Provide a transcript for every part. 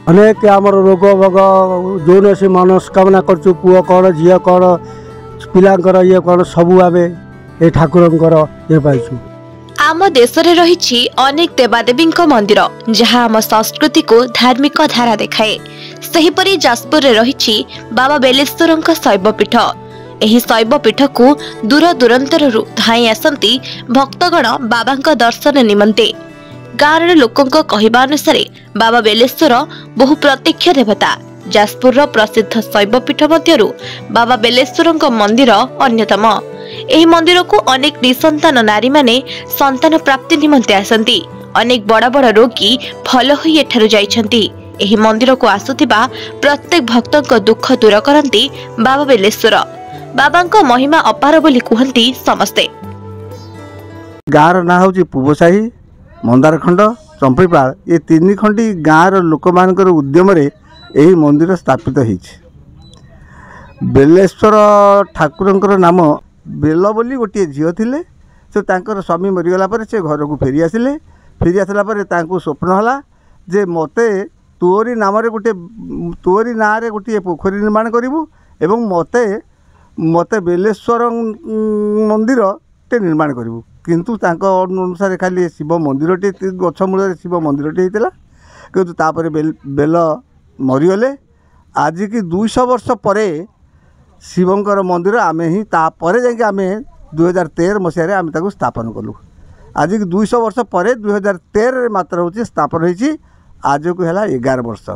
अनेक आमर रोग भोग जो सी मनस्कामना कर पुओ कौन झील कौन पिलांकर ये कौन सबू आम ये ठाकुर ये पाइछु। आम देश रे रही अनेक देवादेवी मंदिर जहाँ आम संस्कृति को धार्मिक धारा देखाए। सेहीपरि जाजपुर रे रही बाबा बेलेश्वर शैवपीठ। एही शैवपीठ को दूर दूरांतर धाई आसती भक्तगण बाबा दर्शन निमंते। गाँव लोकों कहवा अनुसार बाबा बेलेश्वर बहु प्रत्यक्ष देवता। जाजपुर प्रसिद्ध शैवपीठ मध्यरु बाबा बेलेश्वर मंदिर अन्यतम। एही मंदिर को अनेक निसंतान नारी माने संतान प्राप्ति निमंते आसंती। अनेक बड़ बड़ रोगी भल होई एठारु जाइछंती। एही मंदिर को आसुथिबा प्रत्येक भक्तक दुख दूर करंती बाबा बेलेश्वर। बाबांको महिमा अपार बोली कहंती समस्ते। गाँव ना हूँ पूबसाही मंदारखंड चंपीपाल ये तीन खंडी गाँव लोक मान उद्यम यही मंदिर स्थापित होइछि। बेलेश्वर ठाकुर नाम बेल बोली गोटे झील थिले। से तांकर स्वामी मरीगला से घर को फेरी आसिले। फेरी आसला स्वप्न होला जे मते तोरी नाम गोटे तोरी ना रे गोटे पोखरी निर्माण करिवु एवं मते मते बेलेश्वर मंदिर टे निर्माण करिवु। किंतु तांको अनुसार खाली शिव मंदिर टे गछ मूल शिव मंदिर टे होइतला। किंतु तापर बेल मरीगले। आज की 200 वर्ष परे शिवंकर मंदिर आम ही तापर जाके आम 2013 मसीह आम ताको स्थापन कलु। आज की 200 वर्ष पर 2013 मात्र हूँ स्थापन होती। आज को है 11 वर्ष।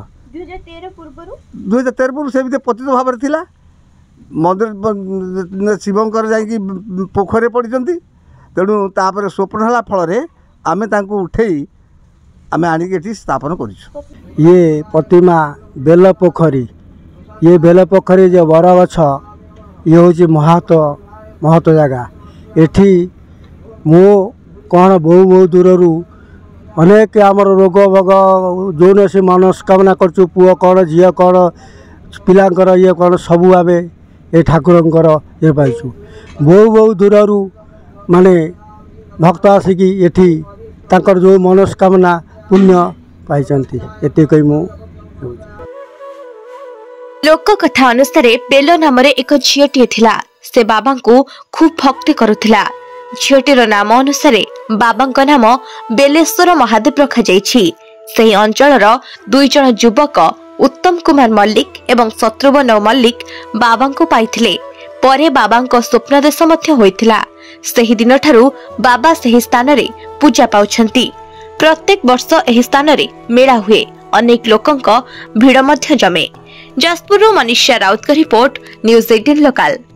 2013 पूर्व से पतित भाव थिला मंदिर शिवंकर जाकि पोखरे पड़ती। तेणु तापर स्वप्न है फल आम उठे आम आनिक स्थापन कर। ये प्रतिमा बेल पोखरी ये बेल पोखरी जो बर गछ ये हूँ महत्व जगह। एठी मो कौन बहु बहु दूर अनेक आमर रोग भोग जो सी मनस्कामना कर पुओ कौन झील कौन पिलांकर ये कौन सबू आम ये ठाकुर ये पाइछु। बहु बहु दूर माने भक्त आसिकी एठी तांकर जो मनस्कामना पुण्य पाइछन्ति। एते कई मो लोक कथा अनुसार बेल नाम एक झीलटे थिला। से बाबा को खूब भक्ति करुथिला। झीलटीर नाम अनुसार बाबा नाम बेलेश्वर महादेव रखा जाइछि। सेही अंचलर 2 जण युवक उत्तम कुमार मल्लिक एवं शत्रुघ्न मल्लिक बाबा को पाइथिले। परे बाबा स्वप्नदेश मध्य होइथिला। सेही दिन ठारू बाबा सेही स्थान रे पूजा पाउछंती। प्रत्येक वर्ष एही स्थान रे मेला हुए। अनेक लोकंक भीड़ मध्य जमे। जाजपुर मनीषा राउत का रिपोर्ट न्यूज़ 18 लोकल।